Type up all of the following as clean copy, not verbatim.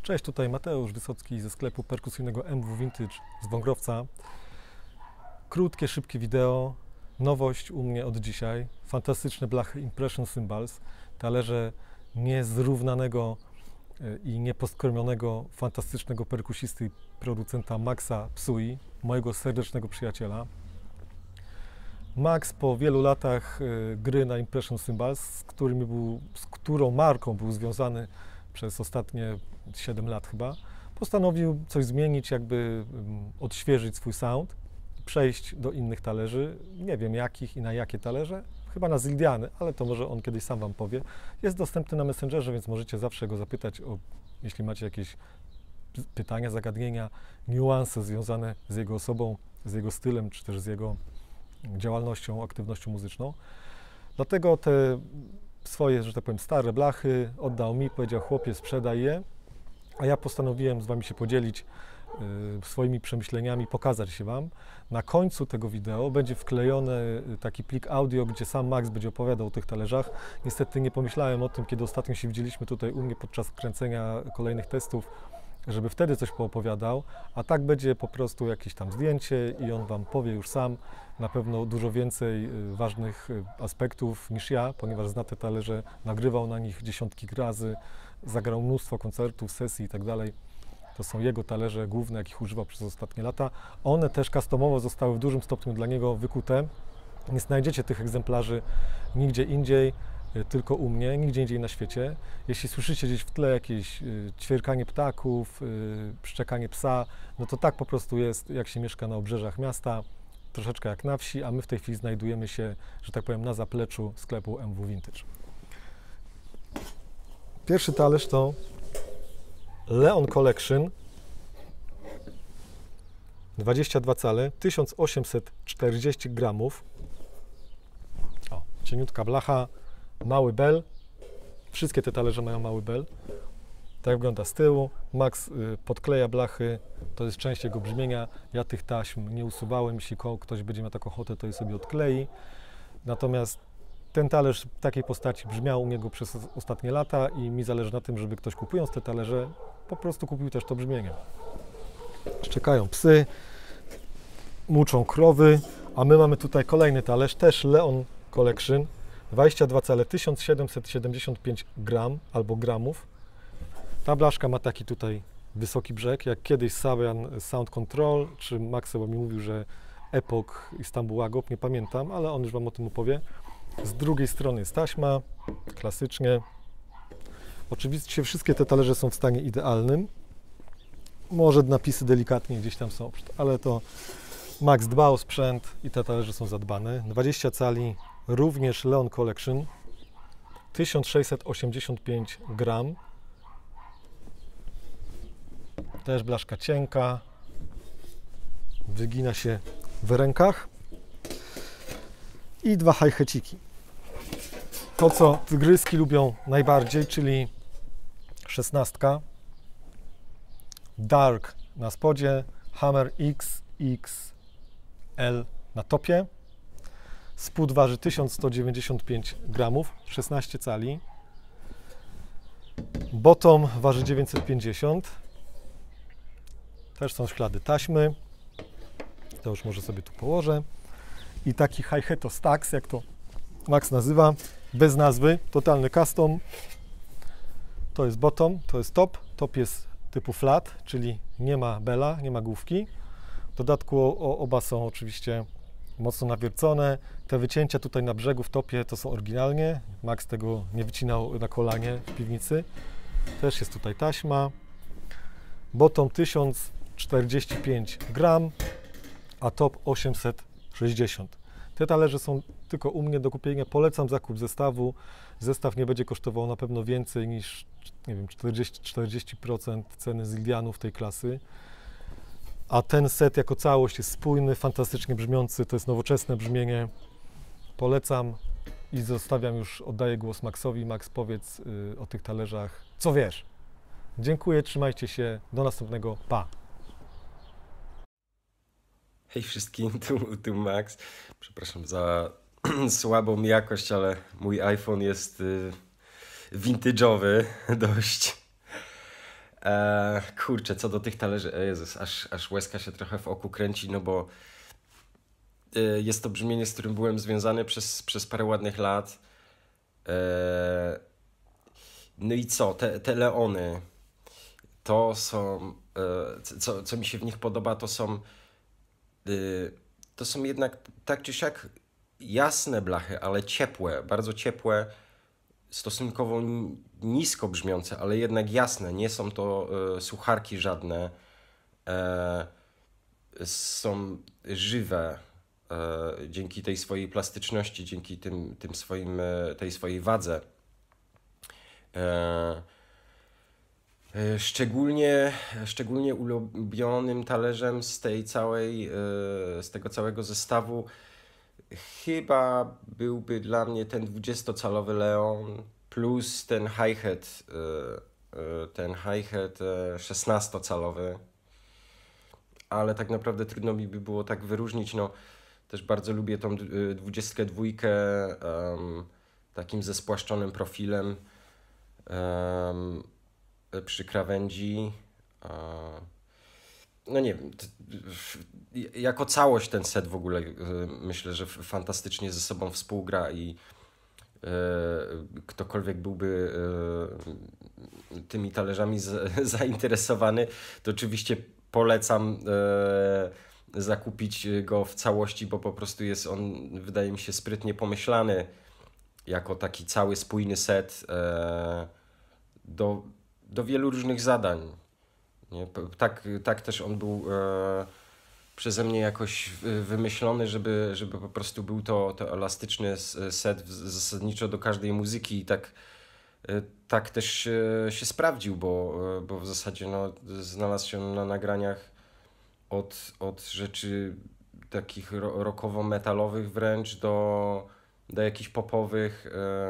Cześć, tutaj Mateusz Wysocki ze sklepu perkusyjnego MW Vintage z Wągrowca. Krótkie, szybkie wideo. Nowość u mnie od dzisiaj. Fantastyczne blachy Impression Cymbals. Talerze niezrównanego i nieposkromionego, fantastycznego perkusisty i producenta Maxa Psui, mojego serdecznego przyjaciela. Max po wielu latach gry na Impression Cymbals, z którą marką był związany przez ostatnie 7 lat chyba, postanowił coś zmienić, jakby odświeżyć swój sound, przejść do innych talerzy, nie wiem jakich i na jakie talerze, chyba na Zildiany, ale to może on kiedyś sam Wam powie. Jest dostępny na Messengerze, więc możecie zawsze go zapytać, jeśli macie jakieś pytania, zagadnienia, niuanse związane z jego osobą, z jego stylem, czy też z jego działalnością, aktywnością muzyczną. Dlatego te swoje, że tak powiem, stare blachy oddał mi, powiedział: chłopie, sprzedaj je, a ja postanowiłem z Wami się podzielić swoimi przemyśleniami, pokazać się Wam. Na końcu tego wideo będzie wklejony taki plik audio, gdzie sam Max będzie opowiadał o tych talerzach. Niestety nie pomyślałem o tym, kiedy ostatnio się widzieliśmy tutaj u mnie podczas kręcenia kolejnych testów, żeby wtedy coś poopowiadał, a tak będzie po prostu jakieś tam zdjęcie i on Wam powie już sam na pewno dużo więcej ważnych aspektów niż ja, ponieważ zna te talerze, nagrywał na nich dziesiątki razy, zagrał mnóstwo koncertów, sesji i tak dalej. To są jego talerze główne, jakich używał przez ostatnie lata. One też customowo zostały w dużym stopniu dla niego wykute. Nie znajdziecie tych egzemplarzy nigdzie indziej, tylko u mnie, nigdzie indziej na świecie. Jeśli słyszycie gdzieś w tle jakieś ćwierkanie ptaków, szczekanie psa, no to tak po prostu jest, jak się mieszka na obrzeżach miasta, troszeczkę jak na wsi, a my w tej chwili znajdujemy się, że tak powiem, na zapleczu sklepu MW Vintage. Pierwszy talerz to Leon Collection, 22 cale, 1840 gramów. O, cieniutka blacha, mały bel. Wszystkie te talerze mają mały bel. Tak wygląda z tyłu. Max podkleja blachy, to jest część jego brzmienia. Ja tych taśm nie usuwałem, jeśli ktoś będzie miał taką ochotę, to je sobie odklei. Natomiast ten talerz w takiej postaci brzmiał u niego przez ostatnie lata i mi zależy na tym, żeby ktoś, kupując te talerze, po prostu kupił też to brzmienie. Szczekają psy, muczą krowy, a my mamy tutaj kolejny talerz, też Leon Collection, 22 cale, 1775 gram albo gramów. Ta blaszka ma taki tutaj wysoki brzeg, jak kiedyś Savian Sound Control, czy Max chyba mi mówił, że Epoch Istanbul Agop, nie pamiętam, ale on już Wam o tym opowie. Z drugiej strony jest taśma, klasycznie. Oczywiście wszystkie te talerze są w stanie idealnym. Może napisy delikatnie gdzieś tam są, ale to Max dba o sprzęt i te talerze są zadbane. 20 cali, również Leon Collection, 1685 gram. Też blaszka cienka, wygina się w rękach. I 2 hi-heciki. To, co tygryski lubią najbardziej, czyli 16, Dark na spodzie, Hammer XXL na topie. Spód waży 1195 gramów, 16 cali. Bottom waży 950. Też są ślady taśmy. To już może sobie tu położę. I taki hi-hato Stax, jak to Max nazywa, bez nazwy, totalny custom. To jest bottom, to jest top. Top jest typu flat, czyli nie ma bela, nie ma główki. W dodatku oba są oczywiście mocno nawiercone. Te wycięcia tutaj na brzegu w topie to są oryginalnie. Max tego nie wycinał na kolanie w piwnicy. Też jest tutaj taśma. Bottom 1045 gram, a top 860. Te talerze są tylko u mnie do kupienia. Polecam zakup zestawu. Zestaw nie będzie kosztował na pewno więcej niż, nie wiem, 40% ceny Zildianów tej klasy. A ten set jako całość jest spójny, fantastycznie brzmiący. To jest nowoczesne brzmienie. Polecam i zostawiam już, oddaję głos Maxowi. Max, powiedz o tych talerzach, co wiesz. Dziękuję, trzymajcie się. Do następnego. Pa! Hej wszystkim, tu Max. Przepraszam za słabą jakość, ale mój iPhone jest vintage'owy dość. Kurczę, co do tych talerzy, Jezus, aż łezka się trochę w oku kręci, no bo jest to brzmienie, z którym byłem związany przez parę ładnych lat. E, no i co, te Leony, to są, co mi się w nich podoba, to są jednak tak czy siak jasne blachy, ale ciepłe, bardzo ciepłe, stosunkowo nisko brzmiące, ale jednak jasne. Nie są to sucharki żadne. E, Są żywe dzięki tej swojej plastyczności, dzięki tym swoim, tej swojej wadze. E, szczególnie ulubionym talerzem z tego całego zestawu chyba byłby dla mnie ten 20-calowy Leon plus ten hi-hat 16-calowy, ale tak naprawdę trudno mi by było tak wyróżnić. No, też bardzo lubię tą 22 takim ze spłaszczonym profilem przy krawędzi. No nie wiem, jako całość ten set w ogóle myślę, że fantastycznie ze sobą współgra i ktokolwiek byłby tymi talerzami zainteresowany, to oczywiście polecam zakupić go w całości, bo po prostu jest on, wydaje mi się, sprytnie pomyślany jako taki cały spójny set do wielu różnych zadań. Nie? Tak też on był przeze mnie jakoś wymyślony, żeby po prostu był to elastyczny set zasadniczo do każdej muzyki i tak też się sprawdził, bo w zasadzie no, znalazł się na nagraniach od rzeczy takich rockowo-metalowych wręcz do jakichś popowych.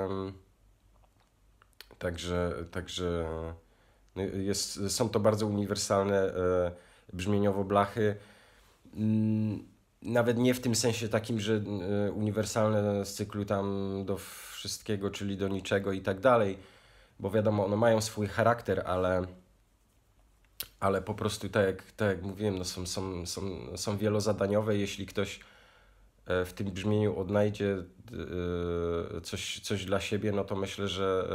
Także no są to bardzo uniwersalne brzmieniowo blachy. Nawet nie w tym sensie takim, że uniwersalne z cyklu tam do wszystkiego, czyli do niczego i tak dalej, bo wiadomo, one mają swój charakter, ale po prostu tak jak mówiłem, no są wielozadaniowe. Jeśli ktoś w tym brzmieniu odnajdzie coś dla siebie, no to myślę,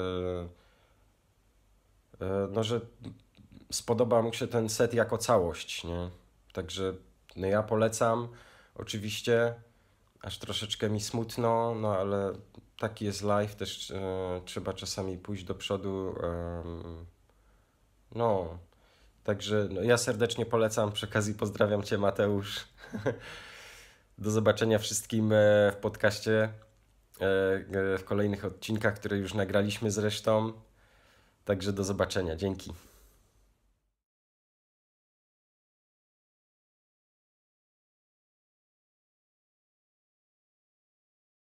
że spodoba mu się ten set jako całość, nie? Także no ja polecam, oczywiście, aż troszeczkę mi smutno, no ale taki jest live, też trzeba czasami pójść do przodu. No, także no, ja serdecznie polecam, przy okazji pozdrawiam Cię, Mateusz. Do zobaczenia wszystkim w podcaście, w kolejnych odcinkach, które już nagraliśmy zresztą. Także do zobaczenia, dzięki.